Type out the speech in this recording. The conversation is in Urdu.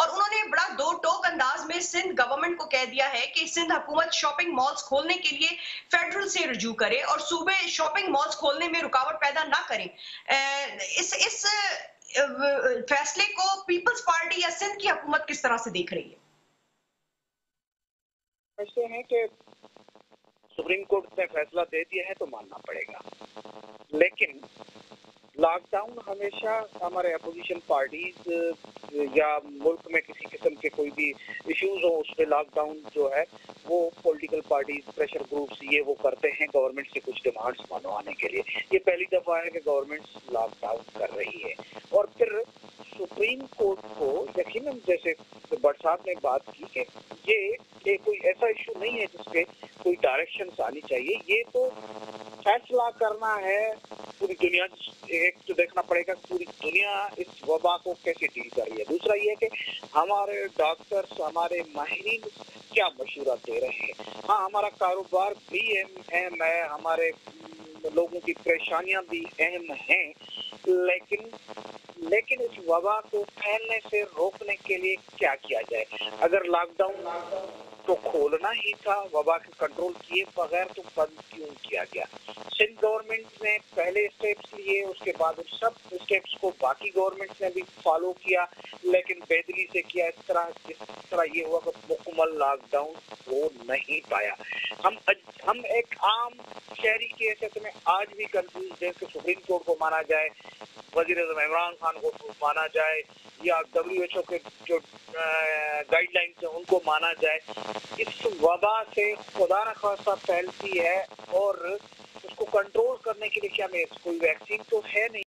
اور انہوں نے بڑا دو ٹوک انداز میں سندھ گورنمنٹ کو کہہ دیا ہے کہ سندھ حکومت شاپنگ مالز کھولنے کے لیے فیڈرل سے رجوع کرے اور صوبے شاپنگ مالز کھولنے میں رکاوٹ پیدا نہ کریں۔ اس فیصلے کو پیپلز پارٹی یا سندھ کی حکومت کس طرح سے دیکھ رہی ہے؟ ایسے ہیں کہ سپریم کورٹ نے فیصلہ دے دیا ہے تو ماننا پڑے گا، لیکن لاک ڈاؤن ہمیشہ ہمارے اپوزیشن پارٹیز یا ملک میں کسی قسم کے کوئی بھی ایشوز ہو اس پہ لاک ڈاؤن جو ہے وہ پولیٹیکل پارٹیز پریشر گروپس یہ وہ کرتے ہیں گورنمنٹ سے کچھ ڈیمانڈس منوانے کے لیے۔ یہ پہلی دفعہ ہے کہ گورنمنٹ لاک ڈاؤن کر رہی ہے، اور پھر سپریم کورٹ کو یقیناً جیسے بٹ صاحب نے بات کی کہ یہ کوئی ایسا ایشو نہیں ہے جس پہ کوئی ڈائریکشنز آنی چاہیے، یہ تو فیصلہ کرنا ہے پوری دنیا۔ ایک تو دیکھنا پڑے گا پوری دنیا اس وبا کو کیسے ڈیل کر رہی ہے، دوسرا یہ کہ ہمارے ڈاکٹرز ہمارے ماہرین کیا مشورہ دے رہے ہیں۔ ہاں ہمارا کاروبار بھی اہم ہے، ہمارے لوگوں کی پریشانیاں بھی اہم ہیں، لیکن اس وبا کو پھیلنے سے روکنے کے لیے کیا کیا جائے؟ اگر لاک ڈاؤن تو کھولنا ہی تھا، وبا کے کنٹرول کیے بغیر تو بند کیوں کیا گیا؟ سندھ گورنمنٹ نے پہلے اسٹیپس لیے، اس کے بعد ان سب اسٹیپس کو باقی گورنمنٹ نے بھی فالو کیا، لیکن بےدلی سے کیا۔ جس طرح یہ ہوا کہ مکمل لاک ڈاؤن ہو نہیں پایا۔ ہم ایک عام شہری کی حیثیت میں آج بھی کنفیوز ہے کہ سپریم کورٹ کو مانا جائے، وزیر اعظم عمران خان کو مانا جائے، یا WHO کے جو گائیڈ لائنس ہیں ان کو مانا جائے۔ اس وبا سے خدا نخواستہ پھیلتی ہے، اور اس کو کنٹرول کرنے کے لیے کیا کوئی ویکسین تو ہے نہیں۔